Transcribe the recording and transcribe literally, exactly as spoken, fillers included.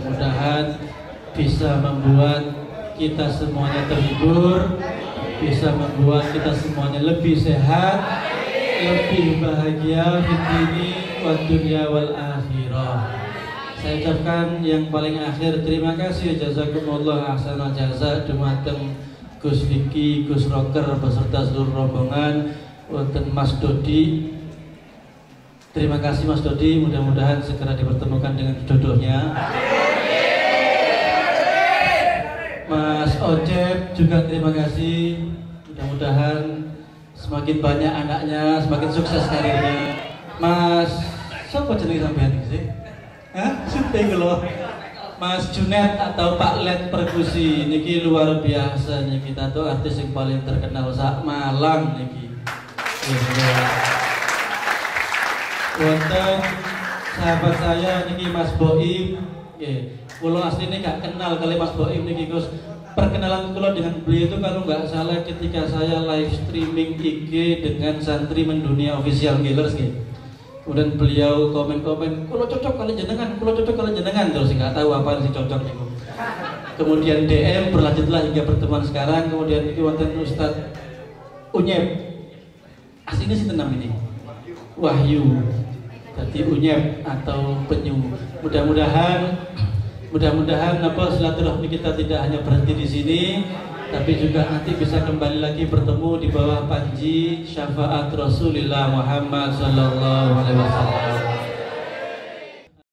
mudah-mudahan bisa membuat kita semuanya terhibur, bisa membuat kita semuanya lebih sehat, lebih bahagia di dunia wa dunya wal akhirah. Saya ucapkan yang paling akhir terima kasih jazakumullah ahsanal jaza dumateng Gus Vicky, Gus Rocker beserta seluruh rombongan wonten Mas Dodi. Terima kasih Mas Dodi, mudah-mudahan segera dipertemukan dengan jodohnya. Mas Ocep juga terima kasih, mudah-mudahan semakin banyak anaknya, semakin sukses karirnya. Mas, siapa jenenge sampean sih? Hah? Sinten lho. Mas Junet atau Pak Led Perkusi niki luar biasa niki, kita tuh artis yang paling terkenal sak Malang niki. Wonten sahabat saya niki Mas Boim, nggih. Kulo asline gak kenal kali Mas Boim niki Gus. Perkenalan kulo dengan beliau itu kalau nggak salah ketika saya live streaming I G dengan Santri Mendunia Official Killers nggih. Kemudian beliau komen-komen, kulo cocok kali jenengan, kulo cocok kali jenengan, terus nggak tahu apa sih cocok niku. Kemudian D M berlanjutlah hingga pertemuan sekarang. Kemudian iki wonten Ustadz Unyep. Aslinya sih tenang ini. Wahyu. Jadi Unyep atau penyu. Mudah-mudahan Mudah-mudahan apa silaturahmi kita tidak hanya berhenti di sini, tapi juga nanti bisa kembali lagi bertemu di bawah panji syafaat Rasulullah Muhammad sallallahu alaihi wasallam.